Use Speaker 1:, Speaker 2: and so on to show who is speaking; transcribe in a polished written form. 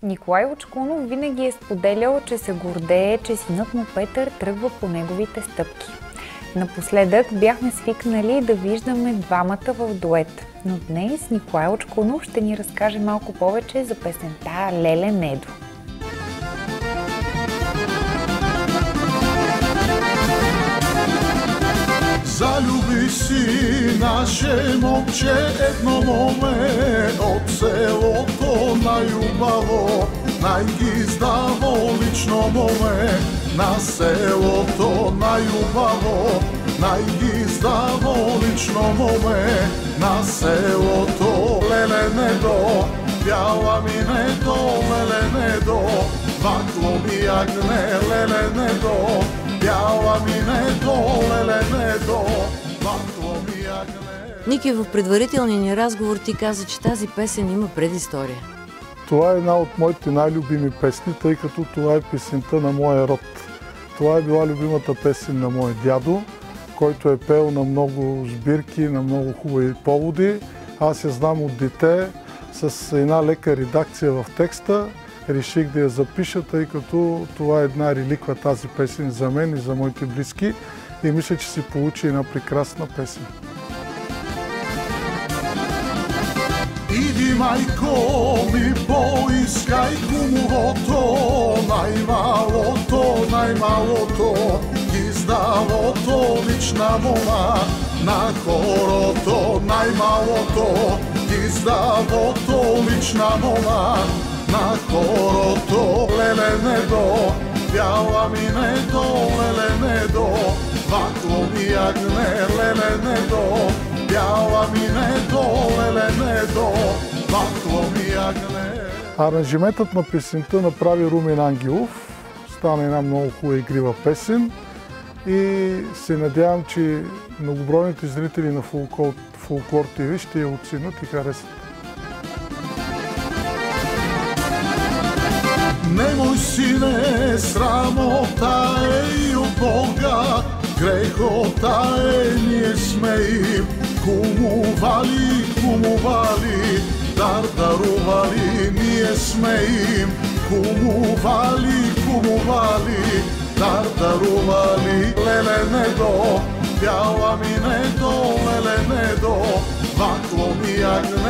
Speaker 1: Николай Лучкунов винаги е споделял, че се гордее, че синът му Петър тръгва по неговите стъпки. Напоследък бяхме свикнали да виждаме двамата в дует, но днес Николай Лучкунов ще ни разкаже малко повече за песента Леле Недо.
Speaker 2: Залюби си наше момче, едно моме от селото, най-любаво, най-гиздаво лично моме на селото, най-любаво, най-гиздаво лично моме на селото. Леле Недо, бяла ми Недо, леле Недо, вакло ми агне, леле Недо, бяла ми Недо, леле Недо, вакло ми агне.
Speaker 3: Ники, в предварителния ни разговор ти каза, че тази песен има предистория.
Speaker 4: Това е една от моите най-любими песни, тъй като това е песента на моя род. Това е била любимата песен на моя дядо, който е пел на много сбирки, на много хубави поводи. Аз я знам от дете, с една лека редакция в текста. Реших да я запиша, тъй като това е една реликва, тази песен за мен и за моите близки. И мисля, че си получи една прекрасна песен.
Speaker 2: Иди, майко ми, поискай кумовото, най-малото, най-малото, издавото лична мома на хорото, най-малото, издавото лична мома на хорото. Леле Недо, бяла ми Недо, леле Недо, вакло ми агне, леле Недо, бяла ми Недо, леле Недо, вакло ми агне.
Speaker 4: Аранжиментът на песента направи Румен Ангелов. Стана една много хубава игрива песен и се надявам, че многобройните зрители на Фолклор ТВ ще я оценят и харесат.
Speaker 2: Немoj sine, sramota je i od Boga, grehota je, nije smej. Kumu vali, dar daruvali, nije smej. Kumu vali, dar daruvali. Lele Nedo, bjala mi Nedo, lele Nedo, vaklo mi agne.